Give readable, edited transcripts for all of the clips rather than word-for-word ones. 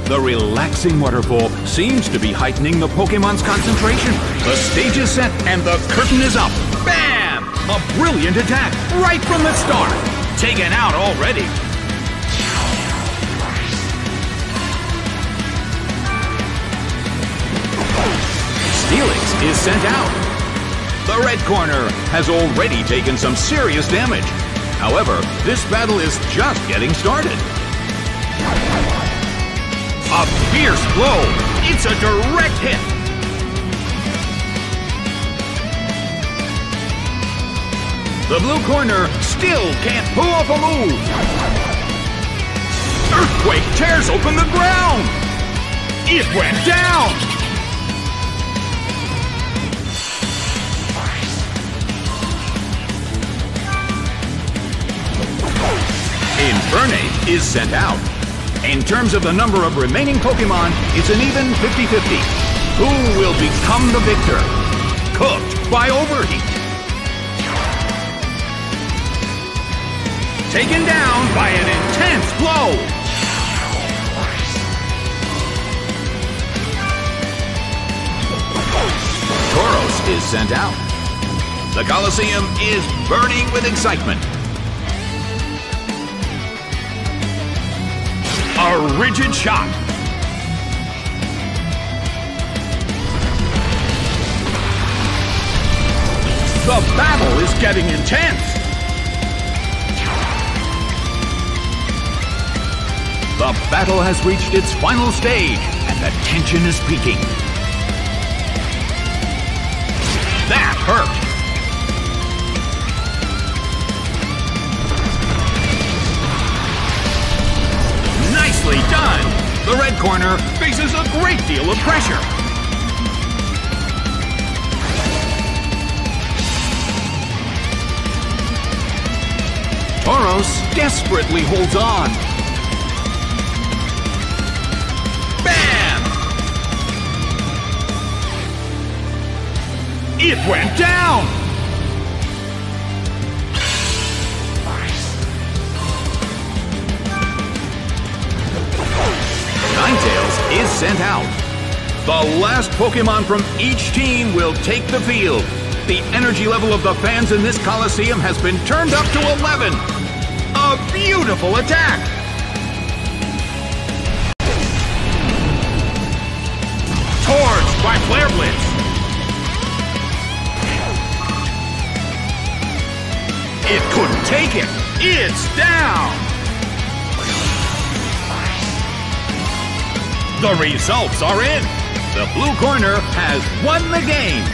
The relaxing waterfall seems to be heightening the Pokemon's concentration. The stage is set and the curtain is up. Bam! A brilliant attack right from the start. Taken out already. Steelix is sent out. The red corner has already taken some serious damage. However, this battle is just getting started. A fierce blow. It's a direct hit. The blue corner still can't pull off a move. Earthquake tears open the ground. It went down. Infernape is sent out. In terms of the number of remaining Pokemon, it's an even 50-50. Who will become the victor? Cooked by overheat. Taken down by an intense blow. Tauros is sent out. The Colosseum is burning with excitement. A rigid shot. The battle is getting intense. The battle has reached its final stage, and the tension is peaking. That hurt. Nicely done! The red corner faces a great deal of pressure. Tauros desperately holds on. Bam! It went down! Ninetales is sent out. The last Pokemon from each team will take the field. The energy level of the fans in this Coliseum has been turned up to 11. A beautiful attack. Torched by Flare Blitz. It couldn't take it. It's down. The results are in. The blue corner has won the game.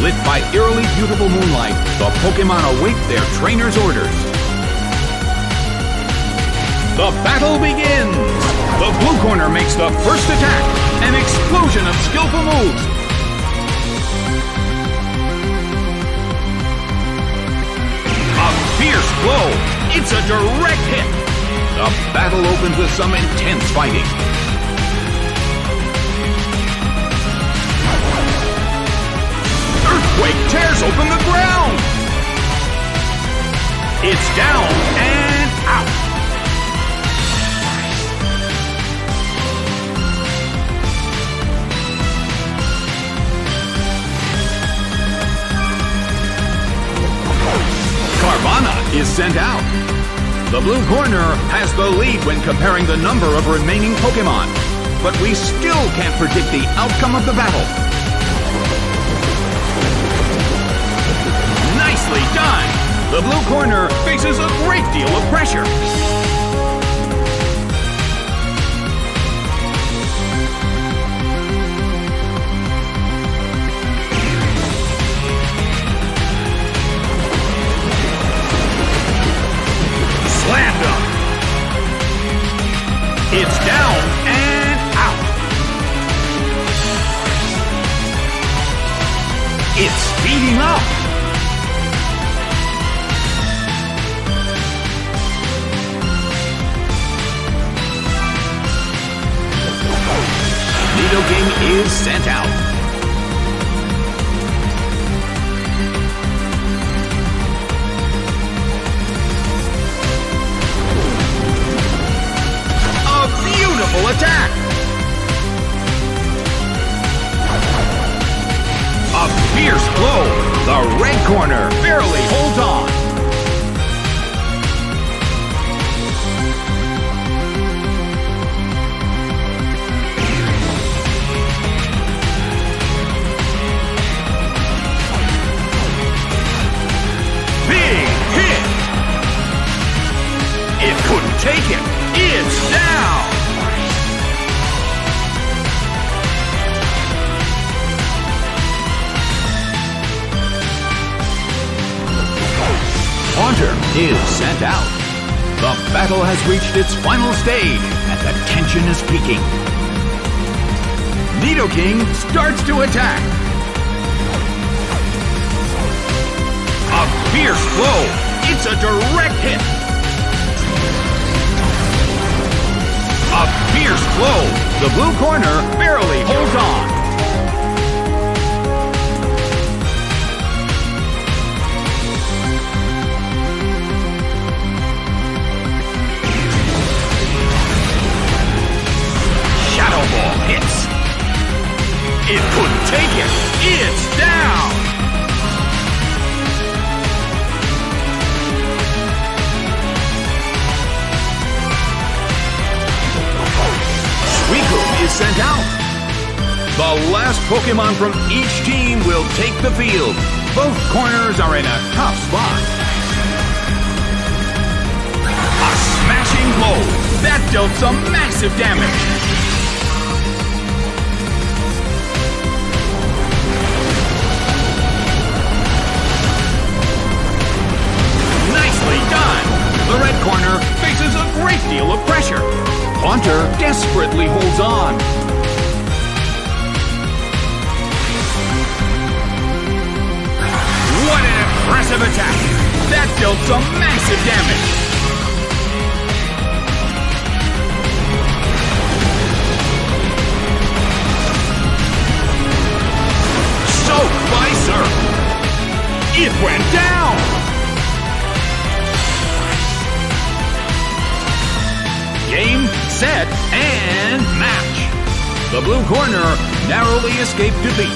Lit by eerily beautiful moonlight, the Pokémon await their trainer's orders. The battle begins! The blue corner makes the first attack. An explosion of skillful moves. A fierce blow. It's a direct hit. The battle opens with some intense fighting. Earthquake tears open the ground. It's down and out. Carvanha is sent out. The blue corner has the lead when comparing the number of remaining Pokémon, but we still can't predict the outcome of the battle. Nicely done! The blue corner faces a great deal of pressure. Slammed him. It's down and out. It's speeding up. Nidoking is sent out. Beautiful attack! A fierce blow! The red corner barely holds on. Big hit! It couldn't take it. It's down! Haunter is sent out. The battle has reached its final stage, and the tension is peaking. Nidoking starts to attack. A fierce blow. It's a direct hit. A fierce blow. The blue corner barely holds on. Shadow Ball hits. It couldn't take it. It's down. Suicune is sent out. The last Pokémon from each team will take the field. Both corners are in a tough spot. A smashing blow. That dealt some massive damage. Nicely done! The red corner faces a great deal of pressure. Haunter desperately holds on. What an impressive attack! That dealt some massive damage. Soaked by Surf. It went down! Game, set, and match. The blue corner narrowly escaped defeat.